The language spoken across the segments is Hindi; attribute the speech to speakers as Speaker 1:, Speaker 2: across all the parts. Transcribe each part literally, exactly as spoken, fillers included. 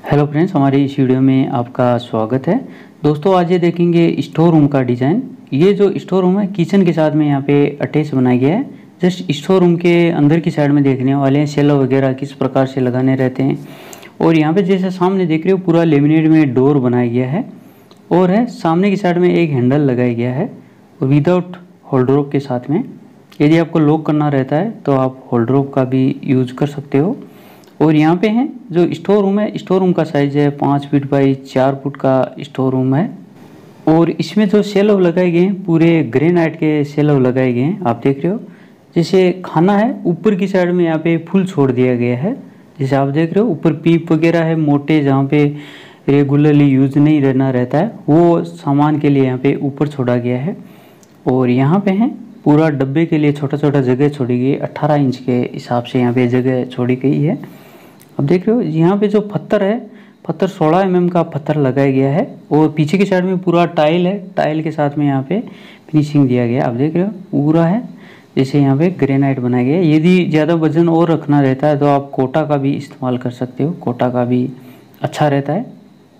Speaker 1: हेलो फ्रेंड्स, हमारे इस वीडियो में आपका स्वागत है। दोस्तों आज ये देखेंगे स्टोर रूम का डिज़ाइन। ये जो स्टोर रूम है किचन के साथ में यहाँ पे अटैच बनाया गया है। जस्ट स्टोर रूम के अंदर की साइड में देखने वाले हैं सेलो वगैरह किस प्रकार से लगाने रहते हैं। और यहाँ पे जैसे सामने देख रहे हो पूरा लेमिनेट में डोर बनाया गया है और है सामने की साइड में एक हैंडल लगाया गया है विदाउट होल्डरोप के साथ में। यदि आपको लॉक करना रहता है तो आप होल्डरोप का भी यूज कर सकते हो। और यहाँ पे है जो स्टोर रूम है, स्टोर रूम का साइज है पाँच फीट बाई चार फुट का स्टोर रूम है। और इसमें जो शेल्व लगाए गए हैं पूरे ग्रेनाइट के शेल्व लगाए गए हैं। आप देख रहे हो जैसे खाना है ऊपर की साइड में यहाँ पे फुल छोड़ दिया गया है। जैसे आप देख रहे हो ऊपर पीप वगैरह है मोटे, जहाँ पे रेगुलरली यूज नहीं रहना रहता है वो सामान के लिए यहाँ पे ऊपर छोड़ा गया है। और यहाँ पे है पूरा डब्बे के लिए छोटा छोटा जगह छोड़ी गई, अट्ठारह इंच के हिसाब से यहाँ पे जगह छोड़ी गई है। अब देख रहे हो यहाँ पे जो पत्थर है, पत्थर सोलह एम एम का पत्थर लगाया गया है। और पीछे की साइड में पूरा टाइल है, टाइल के साथ में यहाँ पे फिनिशिंग दिया गया है। आप देख रहे हो पूरा है जैसे यहाँ पे ग्रेनाइट बनाया गया है। यदि ज़्यादा वजन और रखना रहता है तो आप कोटा का भी इस्तेमाल कर सकते हो, कोटा का भी अच्छा रहता है।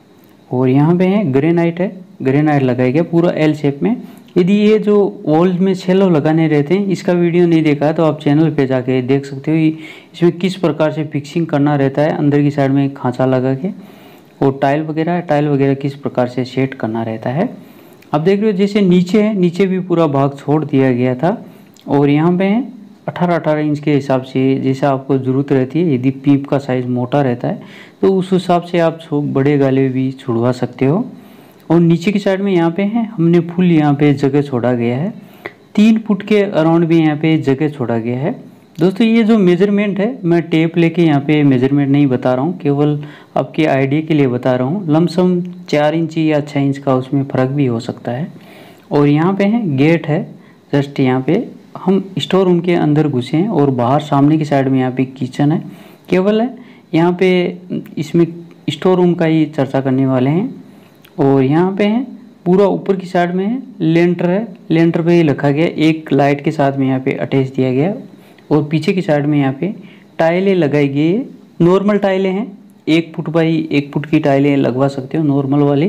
Speaker 1: और यहाँ पे है ग्रेनाइट है, ग्रेनाइट लगाया गया पूरा एल शेप में। यदि ये जो वॉल्स में शेल्व लगाने रहते हैं इसका वीडियो नहीं देखा है तो आप चैनल पे जाके देख सकते हो इसमें किस प्रकार से फिक्सिंग करना रहता है। अंदर की साइड में खांचा लगा के और टाइल वगैरह टाइल वगैरह किस प्रकार से सेट करना रहता है। आप देख रहे हो जैसे नीचे है, नीचे भी पूरा भाग छोड़ दिया गया था। और यहाँ पे है अठारह अठारह इंच के हिसाब से जैसा आपको ज़रूरत रहती है। यदि पीप का साइज़ मोटा रहता है तो उस हिसाब से आप बड़े गाले भी छुड़वा सकते हो। और नीचे की साइड में यहाँ पे है हमने फुल यहाँ पे जगह छोड़ा गया है, तीन फुट के अराउंड भी यहाँ पे जगह छोड़ा गया है। दोस्तों ये जो मेजरमेंट है मैं टेप लेके यहाँ पे मेजरमेंट नहीं बता रहा हूँ, केवल आपके आइडिया के लिए बता रहा हूँ। लमसम चार इंच या छः इंच का उसमें फ़र्क भी हो सकता है। और यहाँ पे है गेट है, जस्ट यहाँ पे हम स्टोर रूम के अंदर घुसे हैं और बाहर सामने की साइड में यहाँ पे किचन है। केवल है यहाँ पे इसमें स्टोर रूम का ही चर्चा करने वाले हैं। और यहाँ पे है पूरा ऊपर की साइड में है लेंटर है, लेंटर पे ही रखा गया, एक लाइट के साथ में यहाँ पे अटैच दिया गया। और पीछे की साइड में यहाँ पे टाइलें लगाई गई है, नॉर्मल टाइलें हैं, एक फुट बाई एक फुट की टाइलें लगवा सकते हो नॉर्मल वाली।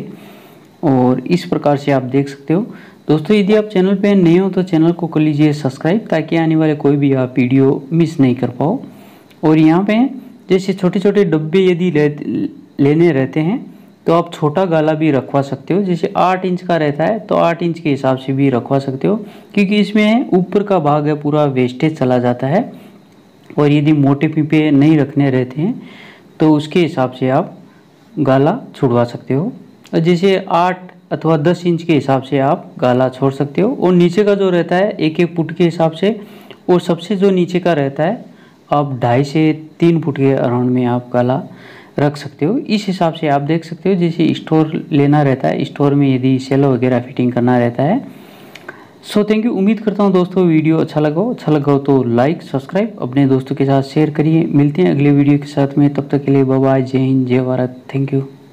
Speaker 1: और इस प्रकार से आप देख सकते हो। दोस्तों यदि आप चैनल पे नए हो तो चैनल को कर लीजिए सब्सक्राइब ताकि आने वाले कोई भी आप वीडियो मिस नहीं कर पाओ। और यहाँ पे जैसे छोटे छोटे डब्बे यदि लेने रहते हैं तो आप छोटा गाला भी रखवा सकते हो। जैसे आठ इंच का रहता है तो आठ इंच के हिसाब से भी रखवा सकते हो, क्योंकि इसमें ऊपर का भाग है पूरा वेस्टेज चला जाता है। और यदि मोटे पीपे नहीं रखने रहते हैं तो उसके हिसाब से आप गाला छुड़वा सकते हो। और जैसे आठ अथवा दस इंच के हिसाब से आप गाला छोड़ सकते हो। और नीचे का जो रहता है एक एक फुट के हिसाब से, और सबसे जो नीचे का रहता है आप ढाई से तीन फुट के अराउंड में आप गाला रख सकते हो। इस हिसाब से आप देख सकते हो जैसे स्टोर लेना रहता है, स्टोर में यदि सेलो वगैरह फिटिंग करना रहता है। So thank you. उम्मीद करता हूँ दोस्तों वीडियो अच्छा लगा हो, अच्छा लगा हो तो लाइक सब्सक्राइब अपने दोस्तों के साथ शेयर करिए। मिलते हैं अगले वीडियो के साथ में, तब तक के लिए बाय बाय, जय हिंद जय भारत, थैंक यू।